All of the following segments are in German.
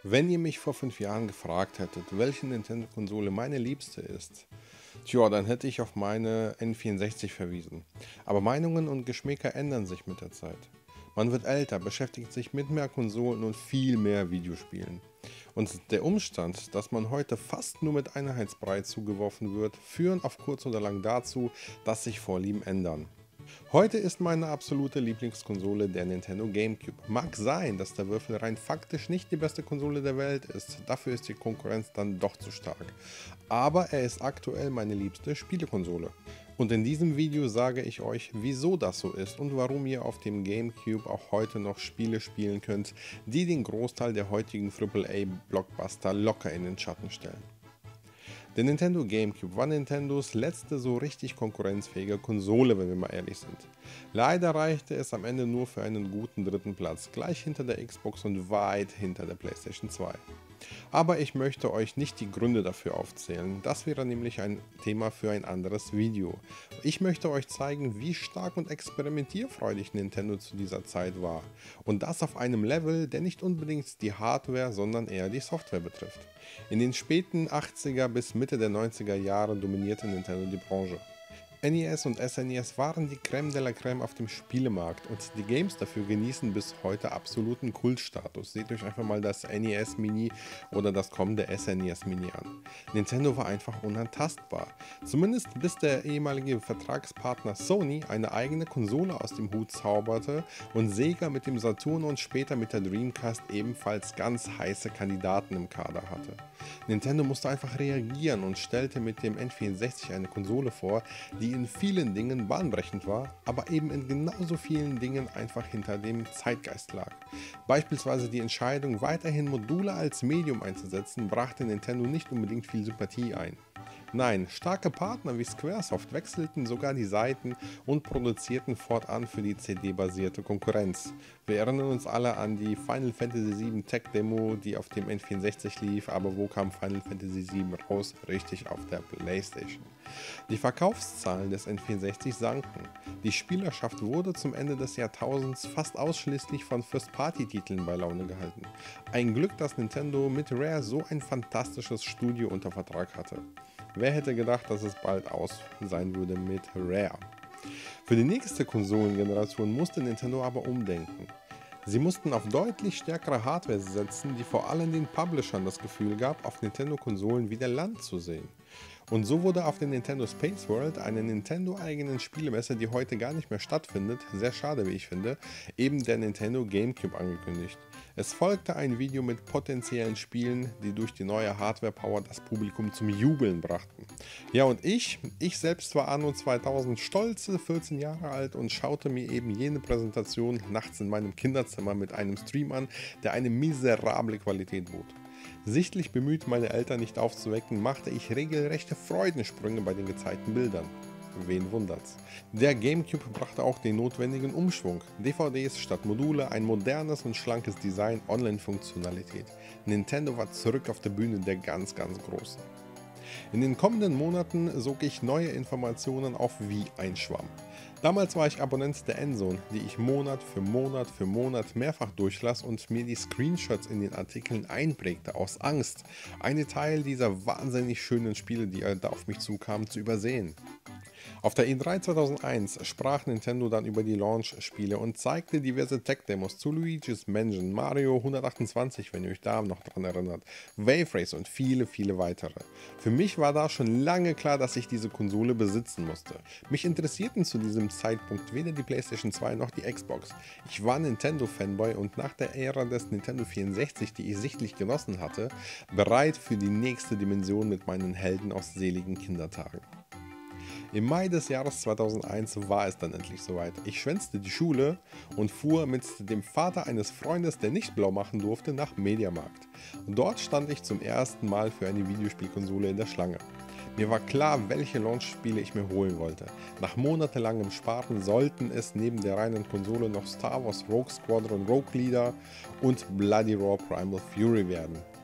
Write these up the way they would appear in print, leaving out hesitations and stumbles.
Wenn ihr mich vor 5 Jahren gefragt hättet, welche Nintendo-Konsole meine liebste ist, tja, dann hätte ich auf meine N64 verwiesen. Aber Meinungen und Geschmäcker ändern sich mit der Zeit. Man wird älter, beschäftigt sich mit mehr Konsolen und viel mehr Videospielen. Und der Umstand, dass man heute fast nur mit Einheitsbrei zugeworfen wird, führen auf kurz oder lang dazu, dass sich Vorlieben ändern. Heute ist meine absolute Lieblingskonsole der Nintendo GameCube. Mag sein, dass der Würfel rein faktisch nicht die beste Konsole der Welt ist, dafür ist die Konkurrenz dann doch zu stark. Aber er ist aktuell meine liebste Spielekonsole. Und in diesem Video sage ich euch, wieso das so ist und warum ihr auf dem GameCube auch heute noch Spiele spielen könnt, die den Großteil der heutigen AAA-Blockbuster locker in den Schatten stellen. Der Nintendo GameCube war Nintendos letzte so richtig konkurrenzfähige Konsole, wenn wir mal ehrlich sind. Leider reichte es am Ende nur für einen guten dritten Platz, gleich hinter der Xbox und weit hinter der PlayStation 2. Aber ich möchte euch nicht die Gründe dafür aufzählen, das wäre nämlich ein Thema für ein anderes Video. Ich möchte euch zeigen, wie stark und experimentierfreudig Nintendo zu dieser Zeit war. Und das auf einem Level, der nicht unbedingt die Hardware, sondern eher die Software betrifft. In den späten 80er bis Mitte der 90er Jahre dominierte Nintendo die Branche. NES und SNES waren die Crème de la Crème auf dem Spielemarkt und die Games dafür genießen bis heute absoluten Kultstatus. Seht euch einfach mal das NES Mini oder das kommende SNES Mini an. Nintendo war einfach unantastbar. Zumindest bis der ehemalige Vertragspartner Sony eine eigene Konsole aus dem Hut zauberte und Sega mit dem Saturn und später mit der Dreamcast ebenfalls ganz heiße Kandidaten im Kader hatte. Nintendo musste einfach reagieren und stellte mit dem N64 eine Konsole vor, die in vielen Dingen bahnbrechend war, aber eben in genauso vielen Dingen einfach hinter dem Zeitgeist lag. Beispielsweise die Entscheidung, weiterhin Module als Medium einzusetzen, brachte Nintendo nicht unbedingt viel Sympathie ein. Nein, starke Partner wie Squaresoft wechselten sogar die Seiten und produzierten fortan für die CD-basierte Konkurrenz. Wir erinnern uns alle an die Final Fantasy VII Tech-Demo, die auf dem N64 lief, aber wo kam Final Fantasy VII raus? Richtig, auf der PlayStation. Die Verkaufszahlen des N64 sanken. Die Spielerschaft wurde zum Ende des Jahrtausends fast ausschließlich von First-Party-Titeln bei Laune gehalten. Ein Glück, dass Nintendo mit Rare so ein fantastisches Studio unter Vertrag hatte. Wer hätte gedacht, dass es bald aus sein würde mit Rare? Für die nächste Konsolengeneration musste Nintendo aber umdenken. Sie mussten auf deutlich stärkere Hardware setzen, die vor allem den Publishern das Gefühl gab, auf Nintendo-Konsolen wieder Land zu sehen. Und so wurde auf der Nintendo Space World, einer Nintendo-eigenen Spielemesse, die heute gar nicht mehr stattfindet, sehr schade wie ich finde, eben der Nintendo GameCube angekündigt. Es folgte ein Video mit potenziellen Spielen, die durch die neue Hardware-Power das Publikum zum Jubeln brachten. Ja, und ich selbst war anno 2000 stolze 14 Jahre alt und schaute mir eben jene Präsentation nachts in meinem Kinderzimmer mit einem Stream an, der eine miserable Qualität bot. Sichtlich bemüht, meine Eltern nicht aufzuwecken, machte ich regelrechte Freudensprünge bei den gezeigten Bildern. Wen wundert's? Der GameCube brachte auch den notwendigen Umschwung. DVDs statt Module, ein modernes und schlankes Design, Online-Funktionalität. Nintendo war zurück auf der Bühne der ganz Großen. In den kommenden Monaten sog ich neue Informationen auf wie ein Schwamm. Damals war ich Abonnent der Endzone, die ich Monat für Monat mehrfach durchlas und mir die Screenshots in den Artikeln einprägte, aus Angst, einen Teil dieser wahnsinnig schönen Spiele, die da auf mich zukamen, zu übersehen. Auf der E3 2001 sprach Nintendo dann über die Launch-Spiele und zeigte diverse Tech-Demos zu Luigi's Mansion, Mario 128, wenn ihr euch da noch dran erinnert, Wave Race und viele weitere. Für mich war da schon lange klar, dass ich diese Konsole besitzen musste. Mich interessierten zu diesem Zeitpunkt weder die PlayStation 2 noch die Xbox. Ich war Nintendo-Fanboy und nach der Ära des Nintendo 64, die ich sichtlich genossen hatte, bereit für die nächste Dimension mit meinen Helden aus seligen Kindertagen. Im Mai des Jahres 2001 war es dann endlich soweit. Ich schwänzte die Schule und fuhr mit dem Vater eines Freundes, der nicht blau machen durfte, nach Mediamarkt. Dort stand ich zum ersten Mal für eine Videospielkonsole in der Schlange. Mir war klar, welche Launch-Spiele ich mir holen wollte. Nach monatelangem Sparen sollten es neben der reinen Konsole noch Star Wars Rogue Squadron Rogue Leader und Bloody Raw Primal Fury werden.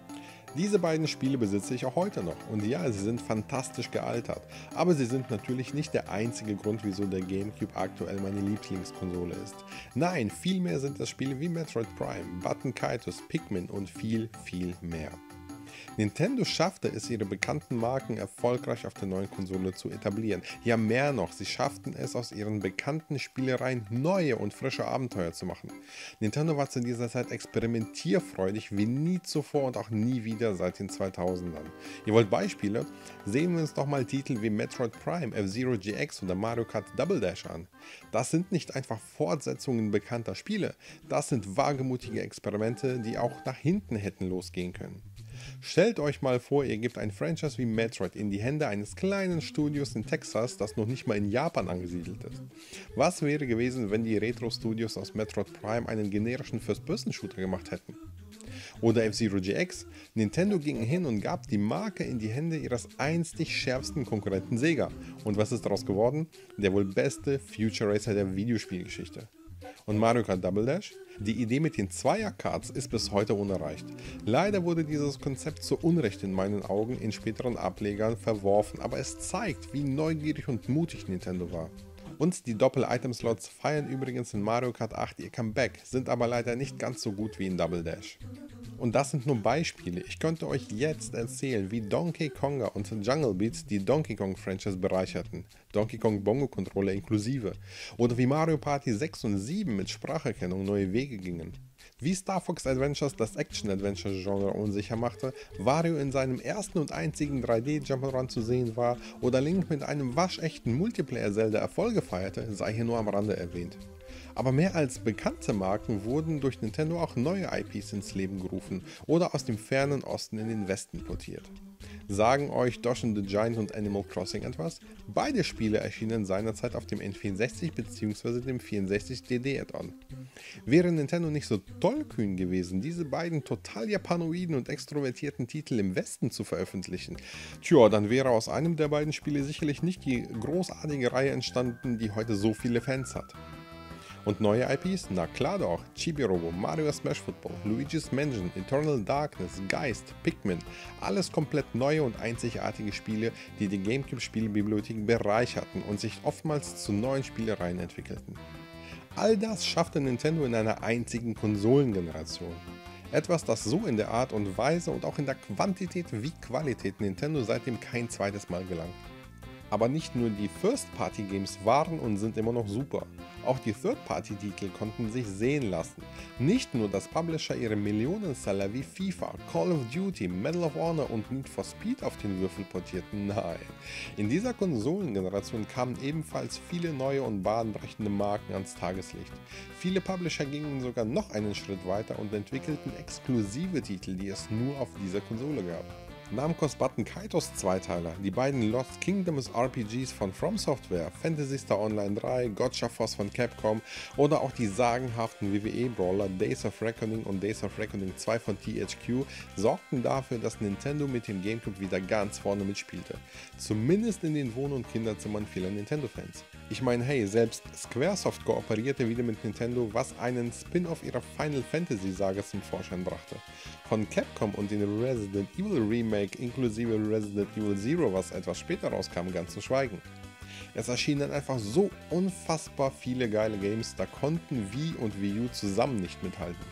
Diese beiden Spiele besitze ich auch heute noch und ja, sie sind fantastisch gealtert, aber sie sind natürlich nicht der einzige Grund, wieso der GameCube aktuell meine Lieblingskonsole ist. Nein, vielmehr sind das Spiele wie Metroid Prime, Button Kaitos, Pikmin und viel, viel mehr. Nintendo schaffte es, ihre bekannten Marken erfolgreich auf der neuen Konsole zu etablieren. Ja, mehr noch, sie schafften es, aus ihren bekannten Spielereien neue und frische Abenteuer zu machen. Nintendo war zu dieser Zeit experimentierfreudig wie nie zuvor und auch nie wieder seit den 2000ern. Ihr wollt Beispiele? Sehen wir uns doch mal Titel wie Metroid Prime, F-Zero GX oder Mario Kart Double Dash an. Das sind nicht einfach Fortsetzungen bekannter Spiele, das sind wagemutige Experimente, die auch nach hinten hätten losgehen können. Stellt euch mal vor, ihr gebt ein Franchise wie Metroid in die Hände eines kleinen Studios in Texas, das noch nicht mal in Japan angesiedelt ist. Was wäre gewesen, wenn die Retro-Studios aus Metroid Prime einen generischen First-Person-Shooter gemacht hätten? Oder F-Zero GX? Nintendo ging hin und gab die Marke in die Hände ihres einstig schärfsten Konkurrenten Sega. Und was ist daraus geworden? Der wohl beste Future Racer der Videospielgeschichte. Und Mario Kart Double Dash? Die Idee mit den Zweier-Karts ist bis heute unerreicht. Leider wurde dieses Konzept zu Unrecht in meinen Augen in späteren Ablegern verworfen, aber es zeigt, wie neugierig und mutig Nintendo war. Und die Doppel-Item-Slots feiern übrigens in Mario Kart 8 ihr Comeback, sind aber leider nicht ganz so gut wie in Double Dash. Und das sind nur Beispiele. Ich könnte euch jetzt erzählen, wie Donkey Konga und Jungle Beat die Donkey Kong Franchise bereicherten. Donkey Kong Bongo Controller inklusive. Oder wie Mario Party 6 und 7 mit Spracherkennung neue Wege gingen. Wie Star Fox Adventures das Action-Adventure-Genre unsicher machte, Wario in seinem ersten und einzigen 3D-Jump'n'Run zu sehen war oder Link mit einem waschechten Multiplayer-Zelda Erfolge feierte, sei hier nur am Rande erwähnt. Aber mehr als bekannte Marken wurden durch Nintendo auch neue IPs ins Leben gerufen oder aus dem fernen Osten in den Westen portiert. Sagen euch Dodge the Giant und Animal Crossing etwas? Beide Spiele erschienen seinerzeit auf dem N64 bzw. dem 64DD Add-on. Wäre Nintendo nicht so tollkühn gewesen, diese beiden total japanoiden und extrovertierten Titel im Westen zu veröffentlichen, dann wäre aus einem der beiden Spiele sicherlich nicht die großartige Reihe entstanden, die heute so viele Fans hat. Und neue IPs? Na klar doch, Chibi-Robo, Mario Smash Football, Luigi's Mansion, Eternal Darkness, Geist, Pikmin, alles komplett neue und einzigartige Spiele, die die GameCube-Spielebibliothek bereicherten und sich oftmals zu neuen Spielereien entwickelten. All das schaffte Nintendo in einer einzigen Konsolengeneration. Etwas, das so in der Art und Weise und auch in der Quantität wie Qualität Nintendo seitdem kein zweites Mal gelang. Aber nicht nur die First-Party-Games waren und sind immer noch super. Auch die Third-Party-Titel konnten sich sehen lassen. Nicht nur, dass Publisher ihre Millionenseller wie FIFA, Call of Duty, Medal of Honor und Need for Speed auf den Würfel portierten, nein. In dieser Konsolengeneration kamen ebenfalls viele neue und bahnbrechende Marken ans Tageslicht. Viele Publisher gingen sogar noch einen Schritt weiter und entwickelten exklusive Titel, die es nur auf dieser Konsole gab. Namco's Button Kaitos Zweiteiler, die beiden Lost Kingdoms RPGs von From Software, Phantasy Star Online 3, Gotcha Force von Capcom oder auch die sagenhaften WWE-Brawler Days of Reckoning und Days of Reckoning 2 von THQ sorgten dafür, dass Nintendo mit dem GameCube wieder ganz vorne mitspielte. Zumindest in den Wohn- und Kinderzimmern vieler Nintendo-Fans. Ich meine, hey, selbst Squaresoft kooperierte wieder mit Nintendo, was einen Spin-off ihrer Final Fantasy-Saga zum Vorschein brachte. Von Capcom und den Resident Evil Remake inklusive Resident Evil Zero, was etwas später rauskam, ganz zu schweigen. Es erschienen dann einfach so unfassbar viele geile Games, da konnten Wii und Wii U zusammen nicht mithalten.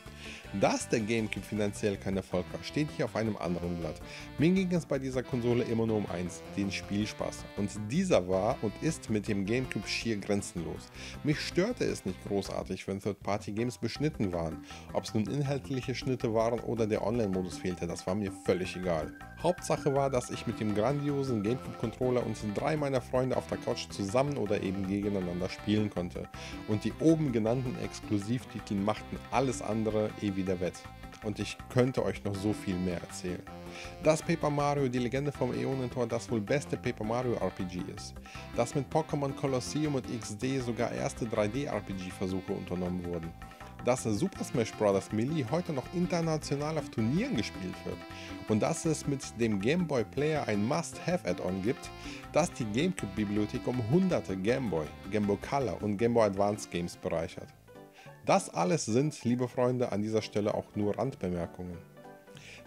Dass der GameCube finanziell kein Erfolg war, steht hier auf einem anderen Blatt. Mir ging es bei dieser Konsole immer nur um eins, den Spielspaß. Und dieser war und ist mit dem GameCube schier grenzenlos. Mich störte es nicht großartig, wenn Third-Party-Games beschnitten waren. Ob es nun inhaltliche Schnitte waren oder der Online-Modus fehlte, das war mir völlig egal. Hauptsache war, dass ich mit dem grandiosen GameCube-Controller und 3 meiner Freunde auf der Couch zusammen oder eben gegeneinander spielen konnte. Und die oben genannten Exklusivtitel machten alles andere wieder wett. Und ich könnte euch noch so viel mehr erzählen. Dass Paper Mario, die Legende vom Äonentor, das wohl beste Paper Mario RPG ist. Dass mit Pokémon Colosseum und XD sogar erste 3D-RPG-Versuche unternommen wurden. Dass Super Smash Bros. Melee heute noch international auf Turnieren gespielt wird und dass es mit dem Game Boy Player ein Must-Have-Add-on gibt, das die GameCube-Bibliothek um hunderte Game Boy, Game Boy Color und Game Boy Advance Games bereichert. Das alles sind, liebe Freunde, an dieser Stelle auch nur Randbemerkungen.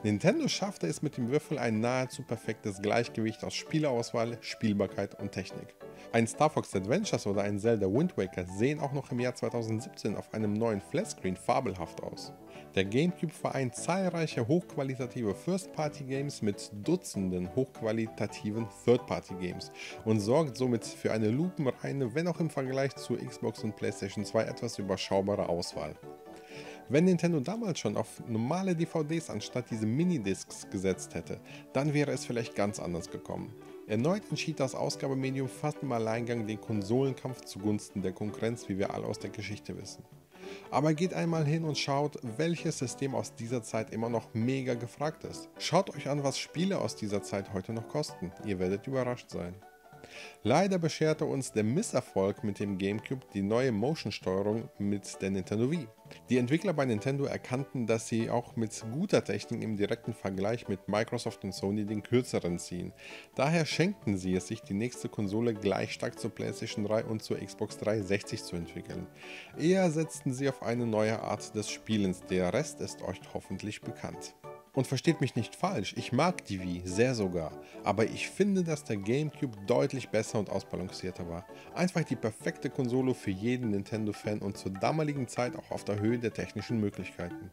Nintendo schaffte es mit dem Würfel ein nahezu perfektes Gleichgewicht aus Spieleauswahl, Spielbarkeit und Technik. Ein Star Fox Adventures oder ein Zelda Wind Waker sehen auch noch im Jahr 2017 auf einem neuen Flatscreen fabelhaft aus. Der GameCube vereint zahlreiche hochqualitative First-Party-Games mit Dutzenden hochqualitativen Third-Party-Games und sorgt somit für eine lupenreine, wenn auch im Vergleich zu Xbox und PlayStation 2 etwas überschaubare Auswahl. Wenn Nintendo damals schon auf normale DVDs anstatt diese Minidiscs gesetzt hätte, dann wäre es vielleicht ganz anders gekommen. Erneut entschied das Ausgabemedium fast im Alleingang den Konsolenkampf zugunsten der Konkurrenz, wie wir alle aus der Geschichte wissen. Aber geht einmal hin und schaut, welches System aus dieser Zeit immer noch mega gefragt ist. Schaut euch an, was Spiele aus dieser Zeit heute noch kosten. Ihr werdet überrascht sein. Leider bescherte uns der Misserfolg mit dem GameCube die neue Motion-Steuerung mit der Nintendo Wii. Die Entwickler bei Nintendo erkannten, dass sie auch mit guter Technik im direkten Vergleich mit Microsoft und Sony den kürzeren ziehen. Daher schenkten sie es sich, die nächste Konsole gleich stark zur PlayStation 3 und zur Xbox 360 zu entwickeln. Eher setzten sie auf eine neue Art des Spielens, der Rest ist euch hoffentlich bekannt. Und versteht mich nicht falsch, ich mag die Wii, sehr sogar, aber ich finde, dass der GameCube deutlich besser und ausbalancierter war. Einfach die perfekte Konsole für jeden Nintendo-Fan und zur damaligen Zeit auch auf der Höhe der technischen Möglichkeiten.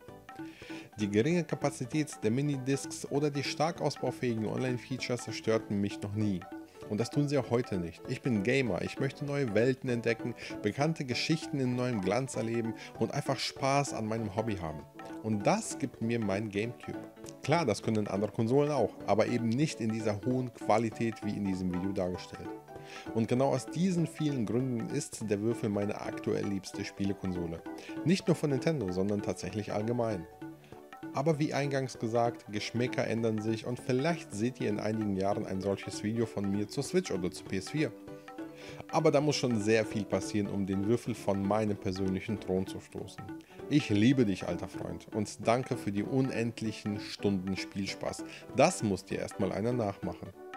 Die geringe Kapazität der Minidiscs oder die stark ausbaufähigen Online-Features störten mich noch nie. Und das tun sie auch heute nicht. Ich bin Gamer, ich möchte neue Welten entdecken, bekannte Geschichten in neuem Glanz erleben und einfach Spaß an meinem Hobby haben. Und das gibt mir mein GameCube. Klar, das können andere Konsolen auch, aber eben nicht in dieser hohen Qualität wie in diesem Video dargestellt. Und genau aus diesen vielen Gründen ist der Würfel meine aktuell liebste Spielekonsole. Nicht nur von Nintendo, sondern tatsächlich allgemein. Aber wie eingangs gesagt, Geschmäcker ändern sich und vielleicht seht ihr in einigen Jahren ein solches Video von mir zur Switch oder zur PS4. Aber da muss schon sehr viel passieren, um den Würfel von meinem persönlichen Thron zu stoßen. Ich liebe dich, alter Freund, und danke für die unendlichen Stunden Spielspaß. Das muss dir erstmal einer nachmachen.